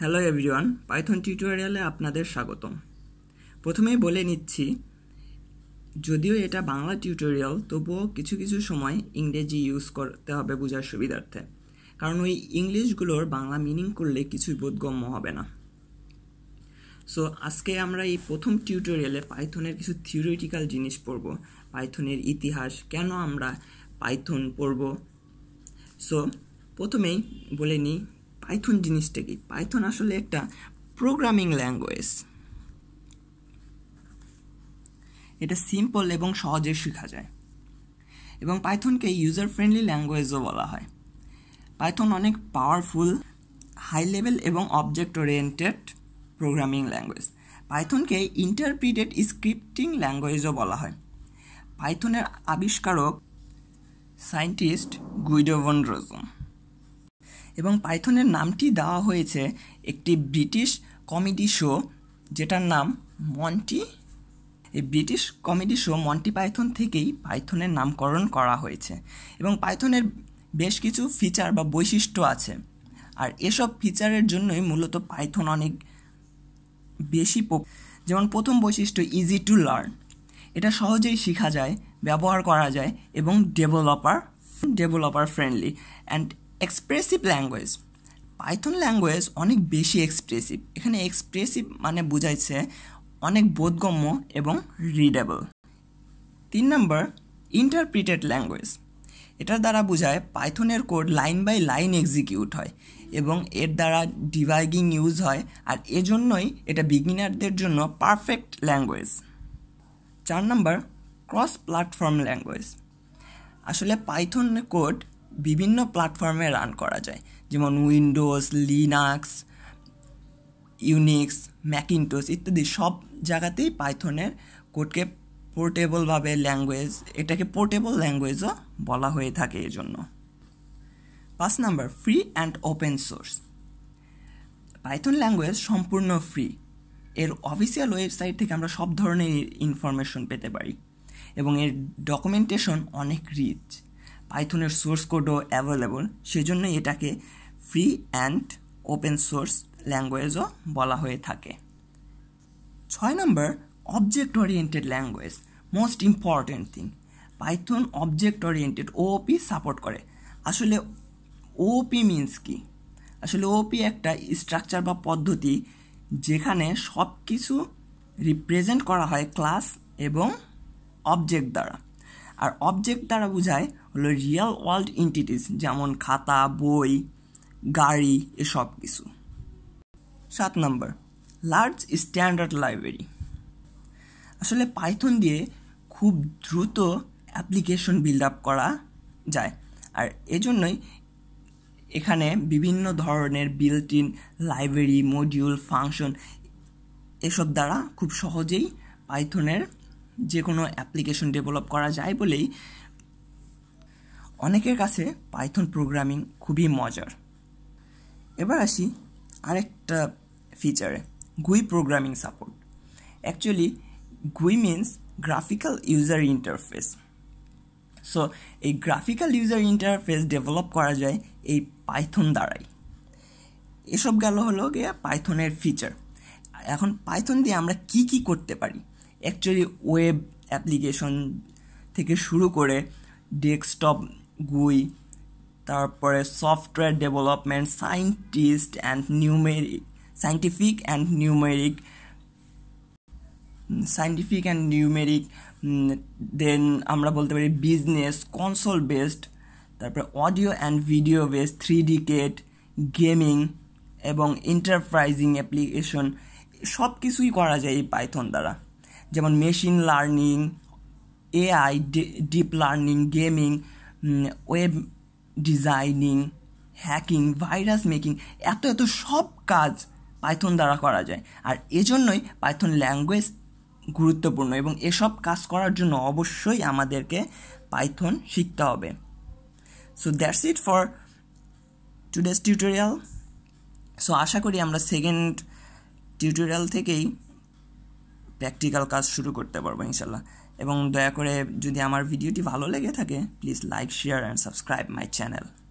Hello everyone, Python টিউটোরিয়ালে আপনাদের স্বাগতম। প্রথমেই বলে নিচ্ছি, যদিও এটা বাংলা টিউটোরিয়াল, তবুও কিছু কিছু সময় ইংরেজি ইউজ করতে হবে বোঝার সুবিধার্থে, কারণ ওই ইংলিশগুলোর বাংলা মিনিং করলে কিছুই বোধগম্য হবে না। সো আজকে আমরা এই প্রথম টিউটোরিয়ালে পাইথনের কিছু থিওরিটিক্যাল জিনিস পড়ব, পাইথনের ইতিহাস, কেন আমরা পাইথন পড়ব। সো প্রথমেই বলে নিই পাইথন জিনিসটা কি। পাইথন আসলে একটা প্রোগ্রামিং ল্যাঙ্গুয়েজ। এটা সিম্পল এবং সহজে শেখা যায়, এবং পাইথনকে ইউজার ফ্রেন্ডলি ল্যাঙ্গুয়েজও বলা হয়। পাইথন অনেক পাওয়ারফুল, হাই লেভেল এবং অবজেক্ট ওরিয়েন্টেড প্রোগ্রামিং ল্যাঙ্গুয়েজ। পাইথনকে ইন্টারপ্রিটেড স্ক্রিপ্টিং ল্যাঙ্গুয়েজও বলা হয়। পাইথনের আবিষ্কারক সায়েন্টিস্ট গুইডো ভ্যান রসুম, এবং পাইথনের নামটি দেওয়া হয়েছে একটি ব্রিটিশ কমেডি শো যেটার নাম মন্টি। এই British comedy show Monty Python থেকেই পাইথনের নামকরণ করা হয়েছে, এবং পাইথনের বেশ কিছু ফিচার বা বৈশিষ্ট্য আছে, আর এসব ফিচারের জন্যই মূলত পাইথন অনেক বেশি যেমন প্রথম বৈশিষ্ট্য ইজি টু লার্ন। এটা সহজেই শেখা যায়, ব্যবহার করা যায়, এবং developer friendly and expressive language. Python language অনেক বেশি এক্সপ্রেসিভ। এখানে এক্সপ্রেসিভ মানে বোঝাইছে অনেক বোধগম্য এবং রিডেবল। 3 নম্বর, ইন্টারপ্রিটেড ল্যাঙ্গুয়েজ। এটার দ্বারা বোঝায় পাইথনের code line by line execute হয় এবং এর দ্বারা ডিবাগিং ইউজ হয়, আর এজন্যই এটা বিগিনারদের জন্য পারফেক্ট ল্যাঙ্গুয়েজ। 4 নম্বর, ক্রস প্ল্যাটফর্ম ল্যাঙ্গুয়েজ। আসলে পাইথন কোড বিভিন্ন প্ল্যাটফর্মে রান করা যায়, যেমন উইন্ডোজ, লিনাক্স, ইউনিক্স, ম্যাকিনটস ইত্যাদি সব জায়গাতেই পাইথনের কোডকে পোর্টেবলভাবে এটাকে পোর্টেবল ল্যাঙ্গুয়েজও বলা হয়ে থাকে এজন্য। 5 নম্বর, free and open source. Python language সম্পূর্ণ ফ্রি। এর অফিসিয়াল ওয়েবসাইট থেকে আমরা সব ধরনের ইনফরমেশন পেতে পারি, এবং এর ডকুমেন্টেশন অনেক রিচ। পাইথনের সোর্স কোডও অ্যাভেলেবল, সেজন্য এটাকে ফ্রি অ্যান্ড ওপেন সোর্স ল্যাঙ্গুয়েজও বলা হয়ে থাকে। 6 নম্বর, object oriented language. Most important thing, Python object oriented OOP support করে। আসলে ওওপি মিনস কি? আসলে ওওপি একটা স্ট্রাকচার বা পদ্ধতি যেখানে সব কিছু রিপ্রেজেন্ট করা হয় ক্লাস এবং অবজেক্ট দ্বারা, আর অবজেক্ট দ্বারা বোঝায় হলো রিয়েল ওয়ার্ল্ড এন্টিটিস, যেমন খাতা, বই, গাড়ি, এসব কিছু। 7 নম্বর, লার্জ স্ট্যান্ডার্ড লাইব্রেরি। আসলে পাইথন দিয়ে খুব দ্রুত অ্যাপ্লিকেশন বিল্ড আপ করা যায়, আর এজন্যই এখানে বিভিন্ন ধরনের built in library, module, function এসব দ্বারা খুব সহজেই পাইথনের যে কোনো অ্যাপ্লিকেশন ডেভেলপ করা যায় বলেই অনেকের কাছে পাইথন প্রোগ্রামিং খুবই মজার। এবার আসি আরেকটা ফিচারে, GUI programming support. Actually GUI means graphical user interface. So এই গ্রাফিক্যাল ইউজার ইন্টারফেস ডেভেলপ করা যায় এই পাইথন দ্বারাই। এসব গেল হলো গিয়ে পাইথনের ফিচার। এখন পাইথন দিয়ে আমরা কি কি করতে পারি? অ্যাকচুয়ালি ওয়েব অ্যাপ্লিকেশন থেকে শুরু করে ডেস্কটপ গুই, তারপরে software development, scientific and numeric, then আমরা বলতে পারি বিজনেস, কনসোল বেসড, তারপরে audio and video based, 3D CAD, gaming এবং এন্টারপ্রাইজিং অ্যাপ্লিকেশন সব কিছুই করা যায় এই পাইথন দ্বারা, যেমন machine learning, AI, deep learning, gaming, web designing, hacking, virus making, এত সব কাজ পাইথন দ্বারা করা যায়, আর এজন্যই পাইথন ল্যাঙ্গুয়েজ গুরুত্বপূর্ণ, এবং এসব কাজ করার জন্য অবশ্যই আমাদেরকে পাইথন শিখতে হবে। So that's it for today's tutorial. So আশা করি আমরা সেকেন্ড টিউটোরিয়াল থেকেই প্র্যাকটিক্যাল কাজ শুরু করতে পারবো ইনশাল্লাহ। এবং দয়া করে যদি আমার ভিডিওটি ভালো লেগে থাকে, please like, share and subscribe my channel.